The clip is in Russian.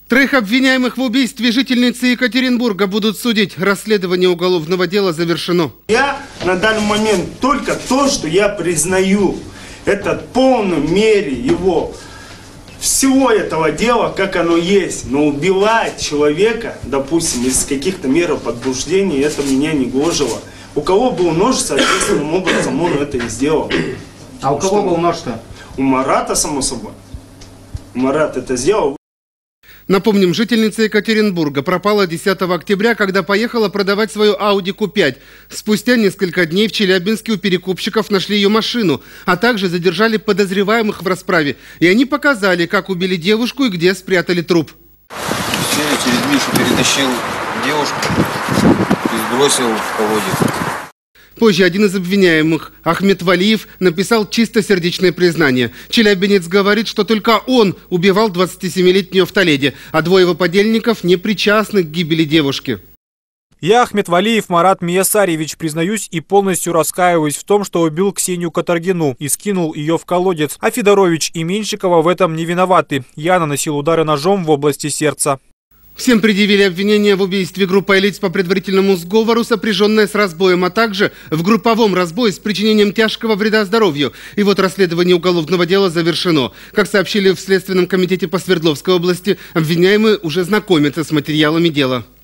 Троих обвиняемых в убийстве жительницы Екатеринбурга будут судить. Расследование уголовного дела завершено. Я на данный момент только то, что я признаю, это в полной мере его, всего этого дела, как оно есть. Но убивать человека, допустим, из каких-то мер побуждений, это меня не гложило. У кого был нож, соответственным образом он это и сделал. А у кого был нож-то? У Марата, само собой. Марат это сделал. Напомним, жительница Екатеринбурга пропала 10 октября, когда поехала продавать свою Audi Q5. Спустя несколько дней в Челябинске у перекупщиков нашли ее машину, а также задержали подозреваемых в расправе. И они показали, как убили девушку и где спрятали труп. Через Мишу перетащил девушку и сбросил в колодец. Позже один из обвиняемых, Ахмед Валиев, написал чистосердечное признание. Челябинец говорит, что только он убивал 27-летнюю в Толеде, а двое его подельников не причастны к гибели девушки. Я, Ахмед Валиев Марат Миясаревич, признаюсь и полностью раскаиваюсь в том, что убил Ксению Катаргину и скинул ее в колодец. А Федорович и Меньшикова в этом не виноваты. Я наносил удары ножом в области сердца. Всем предъявили обвинения в убийстве группой лиц по предварительному сговору, сопряженное с разбоем, а также в групповом разбое с причинением тяжкого вреда здоровью. И вот расследование уголовного дела завершено. Как сообщили в Следственном комитете по Свердловской области, обвиняемые уже знакомятся с материалами дела.